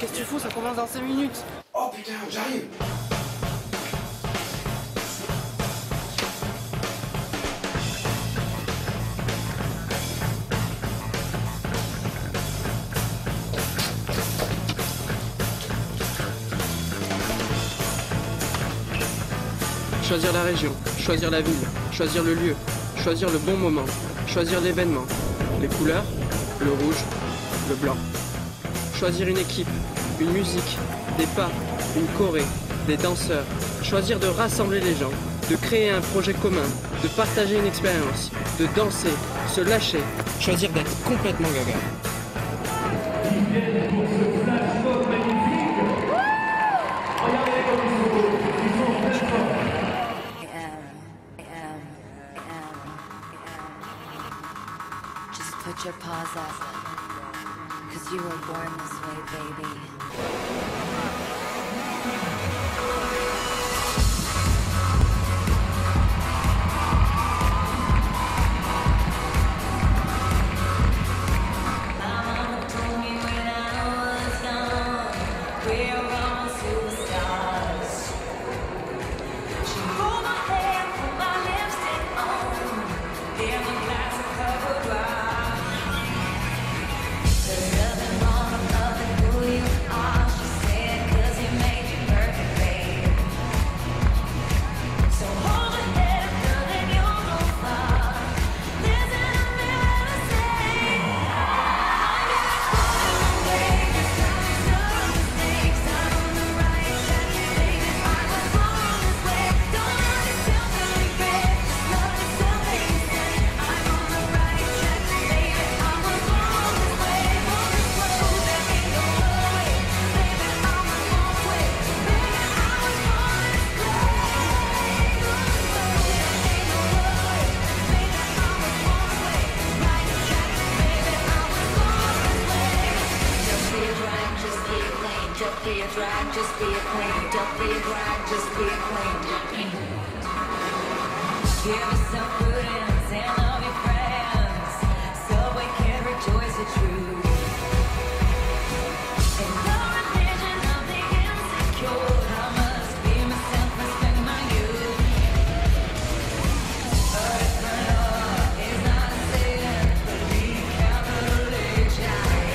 qu'est-ce que tu fous? Ça commence dans 5 minutes. Oh putain, j'arrive. Choisir la région, choisir la ville, choisir le lieu, choisir le bon moment, choisir l'événement, les couleurs, le rouge, le blanc. Choisir une équipe, une musique, des pas, une choré, des danseurs. Choisir de rassembler les gens, de créer un projet commun, de partager une expérience, de danser, se lâcher. Choisir d'être complètement gaga. Put your paws up, 'cause you were born this way, baby. Don't be a drag, just be a queen. Don't be a drag, just be a queen. Give yourself prudence and love your friends, so we can rejoice the truth. And the religion of the insecure, I must be myself and spend my youth. But if my love is not a sin, but we capital H-I-M.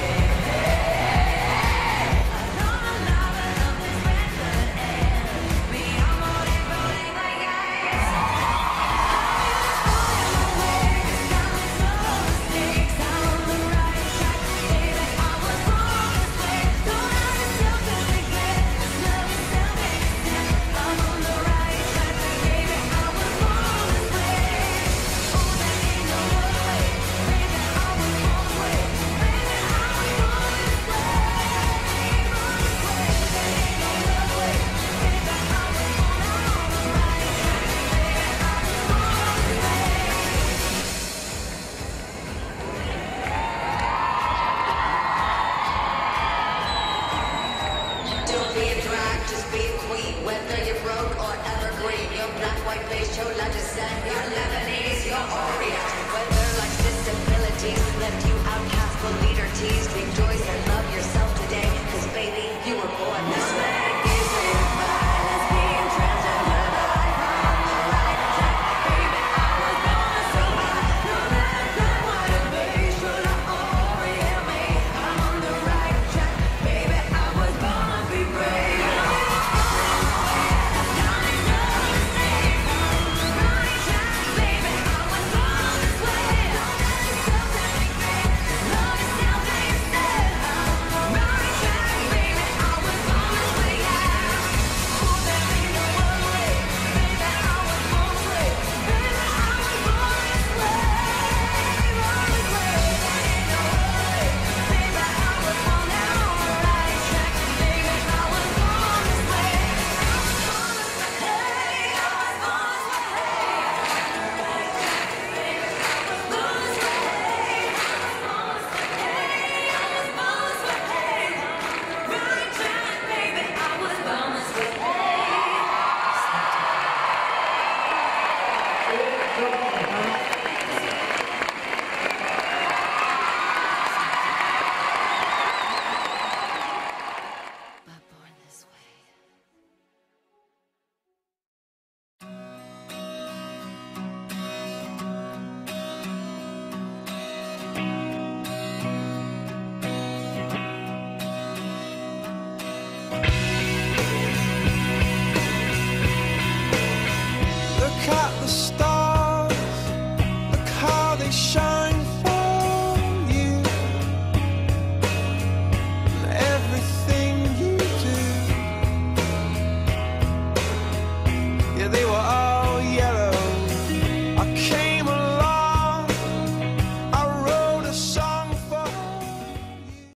stars.